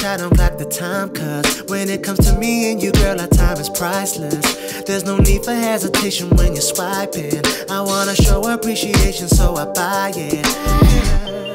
I don't clock the time, cause when it comes to me and you, girl, our time is priceless. There's no need for hesitation when you're swiping. I wanna show appreciation, so I buy it.